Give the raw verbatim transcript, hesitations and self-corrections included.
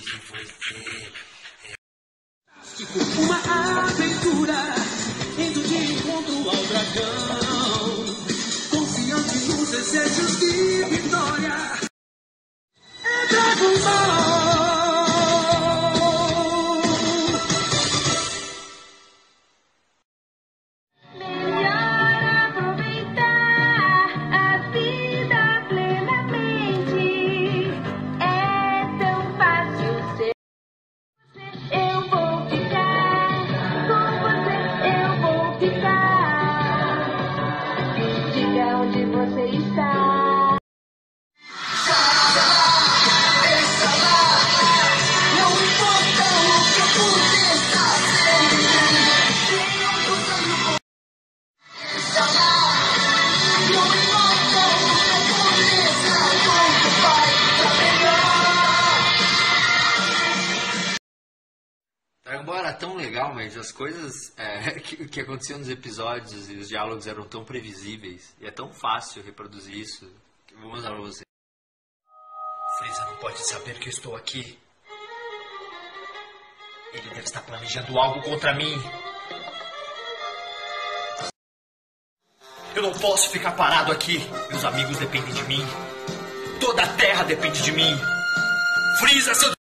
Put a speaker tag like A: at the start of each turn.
A: que você...
B: Uma aventura indo de encontro ao dragão, confiante nos desejos de vitória. É Dragon Ball!
C: Melhor aproveitar a vida plenamente. É tão fácil ser. Eu vou ficar com você, eu vou ficar. Diga onde você está.
B: Deixa lá, não importa o que aconteça, deixa lá, não importa o que aconteça, tudo vai pra melhor.
D: Dragon Ball era tão legal, mas as coisas é, que, que aconteciam nos episódios e os diálogos eram tão previsíveis. E é tão fácil reproduzir isso. Que eu vou mostrar pra você.
A: Freeza não pode saber que eu estou aqui. Ele deve estar planejando algo contra mim. Eu não posso ficar parado aqui. Meus amigos dependem de mim. Toda a Terra depende de mim. Freeza, seu...